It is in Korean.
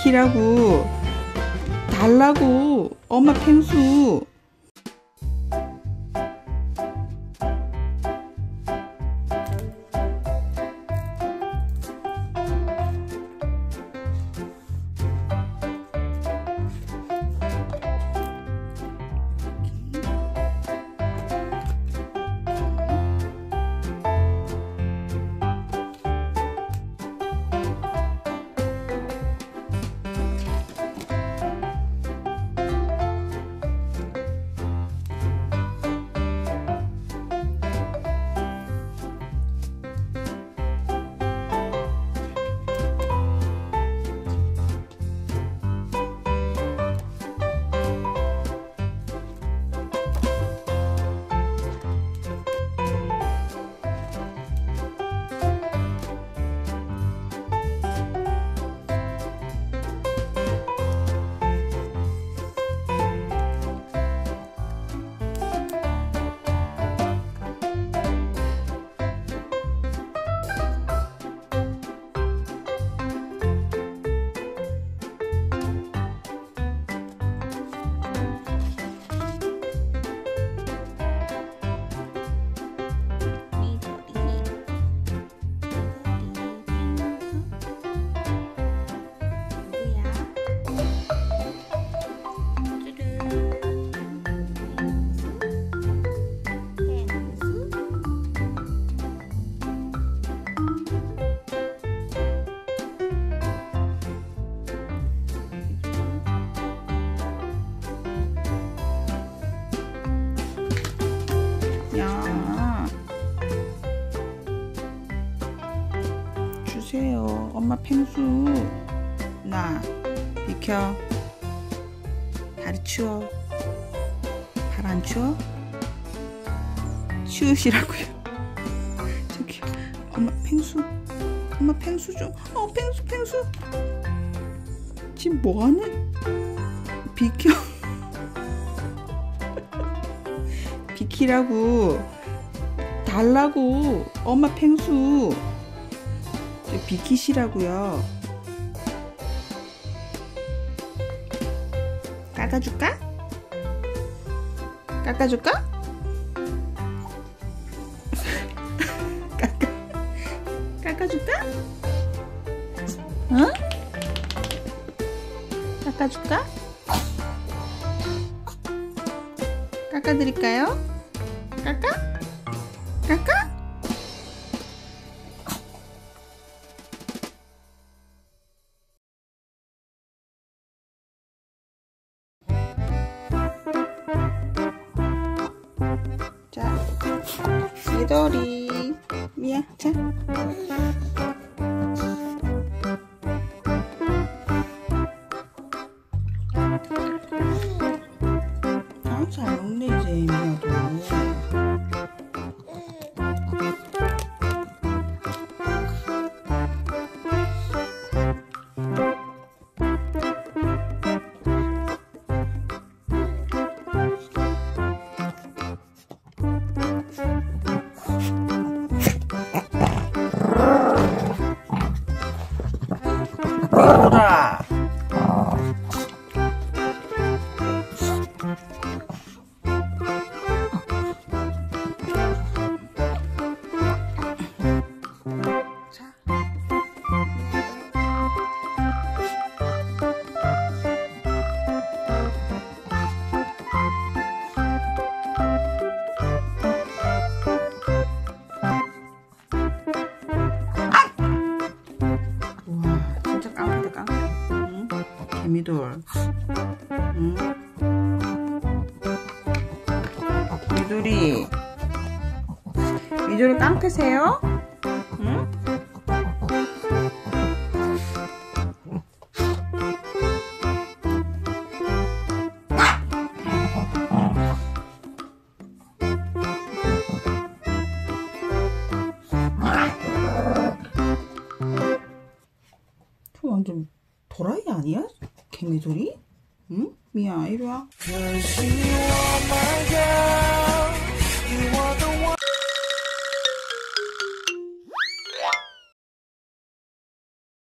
비키라고. 달라고. 엄마 펭수. 주세요. 엄마 펭수. 나 비켜. 다리 추워. 발 안 추워? 치우시라고요. 저기 엄마 펭수. 엄마 펭수 좀. 펭수 지금 뭐하는? 비켜. 비키라고. 달라고. 엄마 펭수. 비키시라고요. 깎아줄까? 깎아줄까? 깎아줄까? 응? 깎아줄까? 깎아드릴까요? 깎아? 깎아? 자, 미도리. 미야, 자. 잘 먹네, 이제, 미야도. 미도라. 개미돌. 미돌이. 미돌이 깡패세요? 응? 완전 도라이 아니야? 개미돌이? 응? 미야, 이리 와.